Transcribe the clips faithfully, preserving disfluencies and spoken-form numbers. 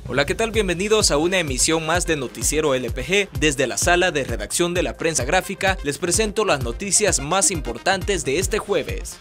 Hola, ¿qué tal? Bienvenidos a una emisión más de Noticiero L P G. Desde la sala de redacción de la prensa gráfica les presento las noticias más importantes de este jueves.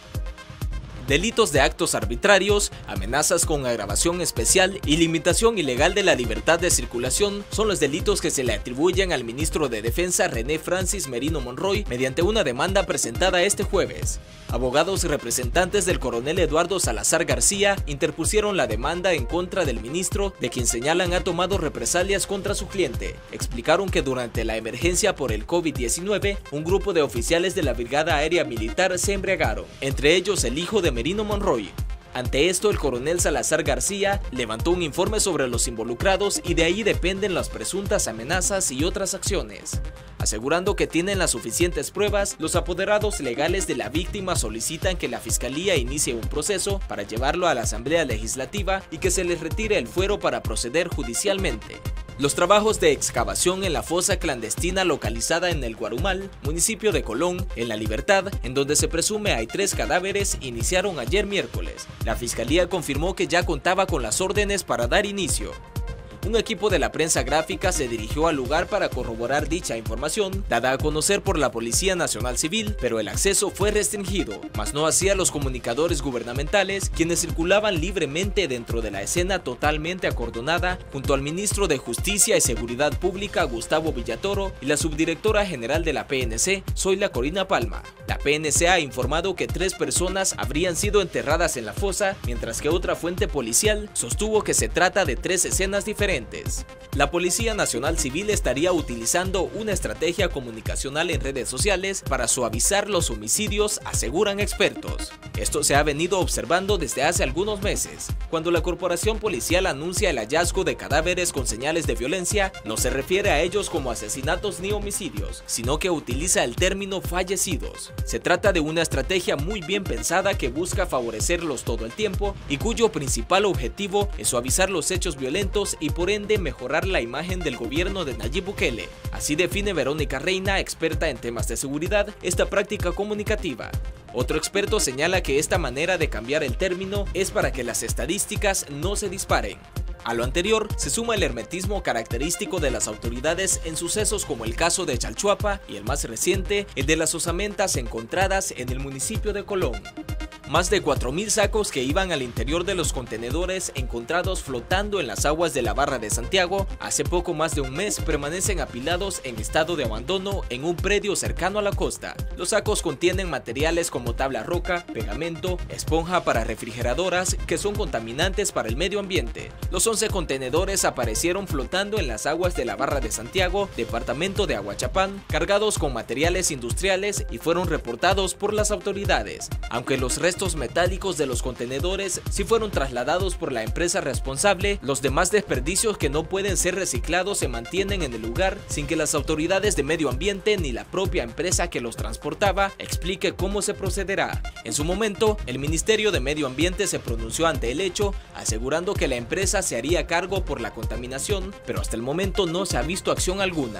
Delitos de actos arbitrarios, amenazas con agravación especial y limitación ilegal de la libertad de circulación son los delitos que se le atribuyen al ministro de Defensa René Francis Merino Monroy mediante una demanda presentada este jueves. Abogados y representantes del coronel Eduardo Salazar García interpusieron la demanda en contra del ministro, de quien señalan ha tomado represalias contra su cliente. Explicaron que durante la emergencia por el COVID diecinueve, un grupo de oficiales de la Brigada Aérea Militar se embriagaron, entre ellos el hijo de Merino Monroy. Ante esto, el coronel Salazar García levantó un informe sobre los involucrados y de ahí dependen las presuntas amenazas y otras acciones. Asegurando que tienen las suficientes pruebas, los apoderados legales de la víctima solicitan que la Fiscalía inicie un proceso para llevarlo a la Asamblea Legislativa y que se les retire el fuero para proceder judicialmente. Los trabajos de excavación en la fosa clandestina localizada en el Guarumal, municipio de Colón, en La Libertad, en donde se presume hay tres cadáveres, iniciaron ayer miércoles. La Fiscalía confirmó que ya contaba con las órdenes para dar inicio. Un equipo de la prensa gráfica se dirigió al lugar para corroborar dicha información, dada a conocer por la Policía Nacional Civil, pero el acceso fue restringido, mas no así a los comunicadores gubernamentales, quienes circulaban libremente dentro de la escena totalmente acordonada, junto al ministro de Justicia y Seguridad Pública Gustavo Villatoro y la subdirectora general de la P N C, Zoila Corina Palma. La P N C ha informado que tres personas habrían sido enterradas en la fosa, mientras que otra fuente policial sostuvo que se trata de tres escenas diferentes. La Policía Nacional Civil estaría utilizando una estrategia comunicacional en redes sociales para suavizar los homicidios, aseguran expertos. Esto se ha venido observando desde hace algunos meses. Cuando la corporación policial anuncia el hallazgo de cadáveres con señales de violencia, no se refiere a ellos como asesinatos ni homicidios, sino que utiliza el término fallecidos. Se trata de una estrategia muy bien pensada que busca favorecerlos todo el tiempo y cuyo principal objetivo es suavizar los hechos violentos y por ende mejorar la imagen del gobierno de Nayib Bukele. Así define Verónica Reina, experta en temas de seguridad, esta práctica comunicativa. Otro experto señala que esta manera de cambiar el término es para que las estadísticas no se disparen. A lo anterior se suma el hermetismo característico de las autoridades en sucesos como el caso de Chalchuapa y el más reciente, el de las osamentas encontradas en el municipio de Colón. Más de cuatro mil sacos que iban al interior de los contenedores encontrados flotando en las aguas de la Barra de Santiago hace poco más de un mes permanecen apilados en estado de abandono en un predio cercano a la costa. Los sacos contienen materiales como tabla roca, pegamento, esponja para refrigeradoras que son contaminantes para el medio ambiente. Los once contenedores aparecieron flotando en las aguas de la Barra de Santiago, departamento de Aguachapán, cargados con materiales industriales y fueron reportados por las autoridades. Aunque los restos Restos metálicos de los contenedores sí fueron trasladados por la empresa responsable, los demás desperdicios que no pueden ser reciclados se mantienen en el lugar sin que las autoridades de medio ambiente ni la propia empresa que los transportaba explique cómo se procederá. En su momento, el Ministerio de Medio Ambiente se pronunció ante el hecho, asegurando que la empresa se haría cargo por la contaminación, pero hasta el momento no se ha visto acción alguna.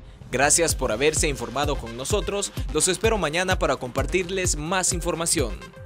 Gracias por haberse informado con nosotros, los espero mañana para compartirles más información.